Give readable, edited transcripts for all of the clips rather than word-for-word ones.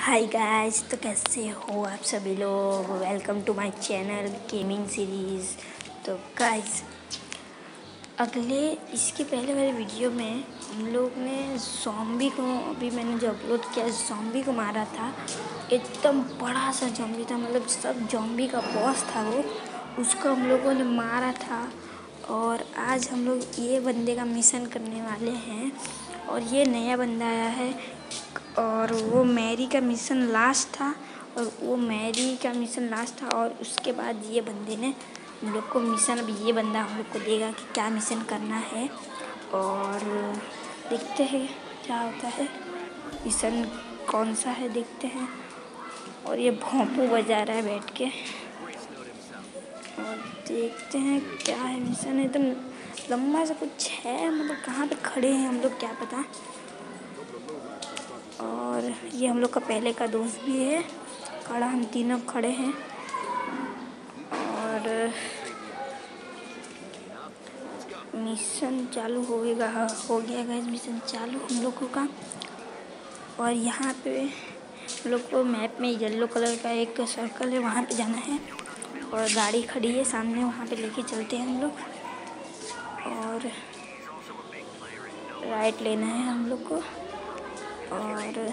Hi guys, तो कैसे हो आप सभी लोग। Welcome to my channel gaming series. तो गाइस, इसके पहले वाले वीडियो में हम लोग ने ज़ॉम्बी को, अभी मैंने जो अपलोड किया ज़ॉम्बी को मारा था। एकदम बड़ा सा ज़ॉम्बी था, मतलब सब ज़ॉम्बी का बॉस था वो। उसको हम लोगों ने मारा था और आज हम लोग ये बंदे का मिशन करने वाले हैं। और ये नया बंदा आया है और वो मैरी का मिशन लास्ट था और उसके बाद ये बंदे ने हम लोग को मिशन, अब ये बंदा हम लोग को देगा कि क्या मिशन करना है और देखते हैं क्या होता है, मिशन कौन सा है देखते हैं। और ये भोंपू बजा रहा है बैठ के और देखते हैं क्या है मिशन। एकदम लंबा सा कुछ है, मतलब कहाँ पे खड़े हैं हम लोग क्या पता। और ये हम लोग का पहले का दोस्त भी है खड़ा, हम तीनों खड़े हैं और मिशन चालू हो गया गाइस, मिशन चालू हम लोगों का। और यहाँ पे हम लोग को मैप में येलो कलर का एक सर्कल है, वहाँ पे जाना है और गाड़ी खड़ी है सामने, वहाँ पे लेके चलते हैं हम लोग। और राइट लेना है हम लोग को और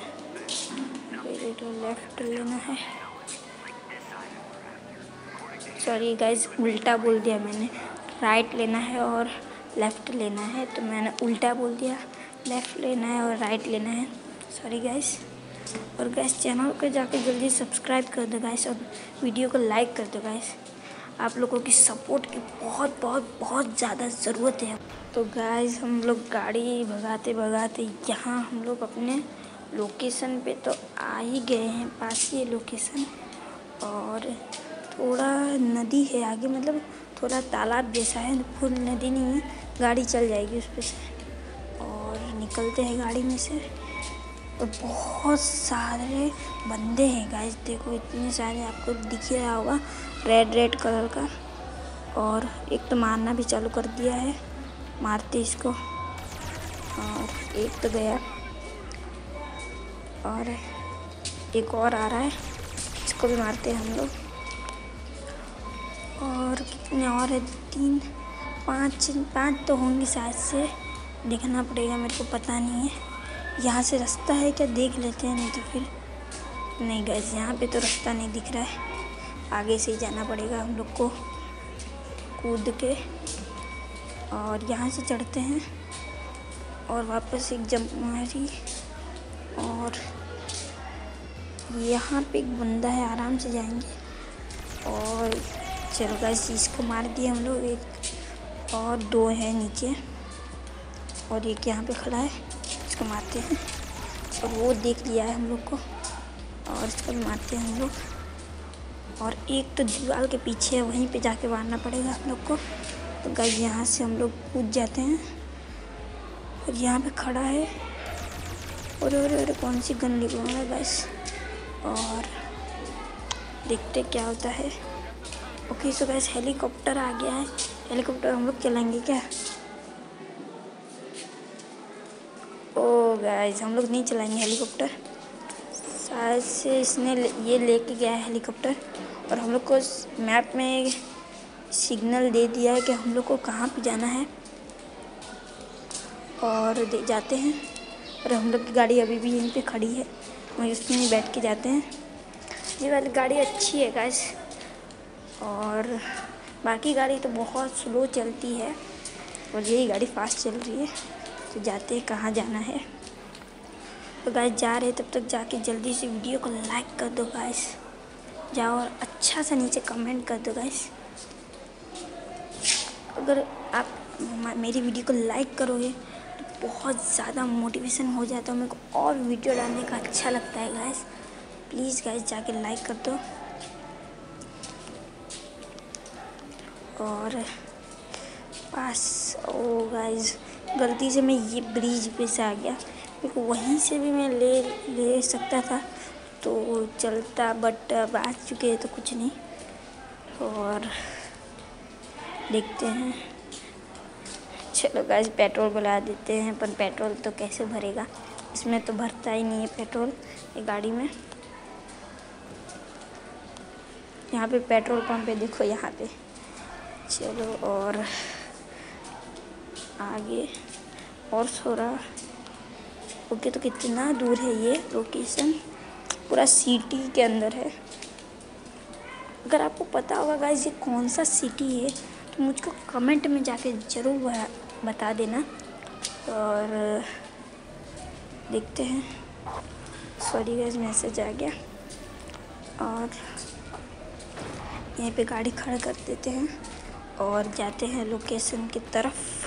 लेफ्ट लेना है। सॉरी गाइस, उल्टा बोल दिया मैंने। राइट लेना है और लेफ़्ट लेना है, तो मैंने उल्टा बोल दिया। लेफ़्ट लेना है और राइट लेना है, सॉरी गाइस। और गाइस, चैनल को जाकर जल्दी सब्सक्राइब कर दो गाइस और वीडियो को लाइक कर दो गाइस। आप लोगों की सपोर्ट की बहुत बहुत बहुत ज़्यादा ज़रूरत है। तो गाइस, हम लोग गाड़ी भगाते भगाते यहाँ हम लोग अपने लोकेशन पे तो आ ही गए हैं, पास ही लोकेशन। और थोड़ा नदी है आगे, मतलब थोड़ा तालाब जैसा है, फुल नदी नहीं है, गाड़ी चल जाएगी उस पर से। और निकलते हैं गाड़ी में से और बहुत सारे बंदे हैं गाइस, देखो इतने सारे, आपको दिख रहा होगा रेड कलर का। और एक तो मारना भी चालू कर दिया है, मारते इसको। और एक तो गया और एक और आ रहा है, इसको भी मारते हैं हम लोग। और कितने और है, 3 5 तो होंगे शायद से, देखना पड़ेगा, मेरे को पता नहीं है। यहाँ से रास्ता है क्या, देख लेते हैं, नहीं तो फिर नहीं गाइस, यहाँ पे तो रास्ता नहीं दिख रहा है, आगे से ही जाना पड़ेगा हम लोग को कूद के। और यहाँ से चढ़ते हैं और वापस एक जंप मारी। और यहाँ पे एक बंदा है, आराम से जाएंगे। और चलो गाइस, इसको मार दिए हम लोग, एक और 2 है नीचे और एक यहाँ पे खड़ा है, इसको मारते हैं। और वो देख लिया है हम लोग को और इसको भी मारते हैं हम लोग। और एक तो दीवार के पीछे है, वहीं पे जाके मारना पड़ेगा हम लोग को। तो गाइस, यहाँ से हम लोग कूद जाते हैं और यहाँ पे खड़ा है। और कौन सी गन लगवाऊंगा गाइस, और देखते क्या होता है। ओके, सो गाइस, हेलीकॉप्टर आ गया है, हेलीकॉप्टर हम लोग चलाएंगे क्या। ओ गाइस, हम लोग नहीं चलाएंगे हेलीकॉप्टर, शायद से इसने ये लेके गया है हेलीकॉप्टर। और हम लोग को मैप में सिग्नल दे दिया है कि हम लोग को कहाँ पे जाना है और जाते हैं। और हम लोग की गाड़ी अभी भी यहीं पे खड़ी है, वहीं उसमें बैठ के जाते हैं। ये वाली गाड़ी अच्छी है गाइस, और बाकी गाड़ी तो बहुत स्लो चलती है और यही गाड़ी फास्ट चल रही है। तो जाते हैं, कहाँ जाना है। तो गाइस, जा रहे हैं, तब तक जाके जल्दी से वीडियो को लाइक कर दो गाइस, जाओ और अच्छा सा नीचे कमेंट कर दो गाइस। अगर आप मेरी वीडियो को लाइक करोगे तो बहुत ज़्यादा मोटिवेशन हो जाता है, मेरे को और वीडियो डालने का अच्छा लगता है गाइस। प्लीज़ गाइस, जाके लाइक कर दो। और पास, ओ गाइस, गलती से मैं ये ब्रिज पे से आ गया, क्योंकि वहीं से भी मैं ले सकता था तो चलता, बट अब आ चुके हैं तो कुछ नहीं। और देखते हैं, चलो गाइस, पेट्रोल बुला देते हैं, पर पेट्रोल तो कैसे भरेगा, इसमें तो भरता ही नहीं है पेट्रोल ये गाड़ी में। यहाँ पे पेट्रोल पंप है, देखो यहाँ पे। चलो और आगे और थोड़ा। ओके, तो कितना दूर है ये लोकेशन? पूरा सिटी के अंदर है। अगर आपको पता होगा गाइस ये कौन सा सिटी है तो मुझको कमेंट में जाके ज़रूर बता देना। और देखते हैं। सॉरी गाइस, मैसेज आ गया। और यहीं पे गाड़ी खड़ा कर देते हैं और जाते हैं लोकेशन की तरफ।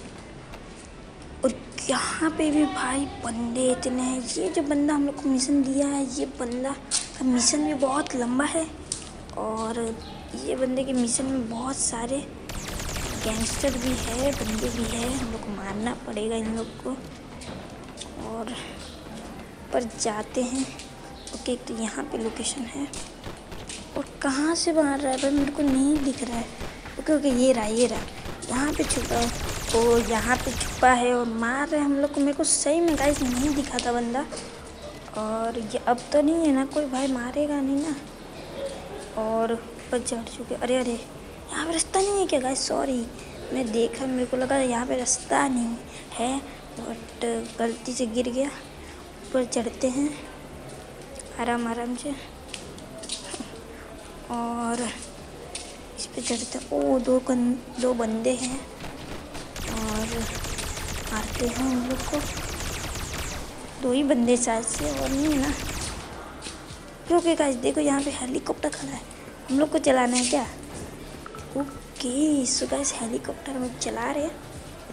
और यहाँ पे भी भाई बंदे इतने हैं। ये जो बंदा हम लोग को मिशन दिया है, ये बंदा का मिशन भी बहुत लंबा है। और ये बंदे के मिशन में बहुत सारे गैंगस्टर भी है, बंदे भी है। हम लोग को मारना पड़ेगा इन लोग को। और पर जाते हैं। ओके, तो यहाँ पे लोकेशन है। और कहाँ से मार रहा है भाई, मेरे को नहीं दिख रहा है। ओके ओके, ये रहा यहाँ पे छुपा है। तो यहाँ पे छुपा है और मार रहे हैं हम लोग को। मेरे को सही में गाइस नहीं दिखा था बंदा। और ये अब तो नहीं है ना कोई भाई, मारेगा नहीं ना। और ऊपर चढ़ चुके। अरे अरे, यहाँ पे रास्ता नहीं है क्या गाइस? सॉरी, मैं देखा, मेरे को लगा यहाँ पे रास्ता नहीं है, बट गलती से गिर गया। ऊपर चढ़ते हैं आराम आराम से। और इस पे चढ़ते हैं। ओ, दो बंदे हैं और मारते हैं हम लोग को। 2 ही बंदे शायद से, और नहीं है ना। ओके गाइस, देखो यहाँ पे हेलीकॉप्टर खड़ा है। हम लोग को चलाना है क्या? ओके, सो गाइस हेलीकॉप्टर में चला रहे हैं।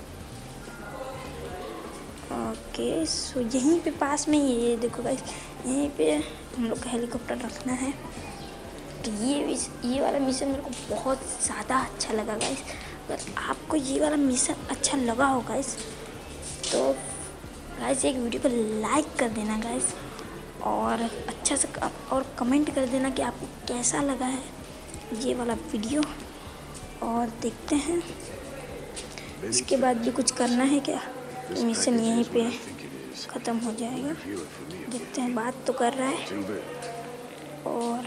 ओके, सो यहीं पे पास में ये देखो गाइस, यहीं पे हम लोग का हेलीकॉप्टर रखना है। तो ये वाला मिशन मेरे को बहुत ज़्यादा अच्छा लगा गाइस। अगर आपको ये वाला मिशन अच्छा लगा हो गाइस तो गाइस एक वीडियो को लाइक कर देना गाइस। और अच्छा से और कमेंट कर देना कि आपको कैसा लगा है ये वाला वीडियो। और देखते हैं इसके बाद भी कुछ करना है क्या, तो मिशन यहीं पे ख़त्म हो जाएगा। देखते हैं, बात तो कर रहा है और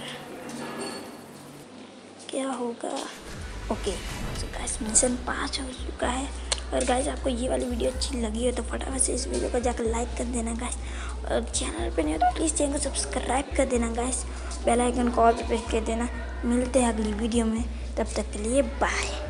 क्या होगा। ओके, तो गाइस मिशन 5 हो चुका है। और गाइस आपको ये वाली वीडियो अच्छी लगी हो तो फटाफट से इस वीडियो को जाकर लाइक कर देना गाइस। और चैनल पे नहीं हो तो प्लीज़ चैनल को सब्सक्राइब कर देना गाइस। बेल आइकन को ऑल पे प्रेस कर देना। मिलते हैं अगली वीडियो में, तब तक के लिए बाय।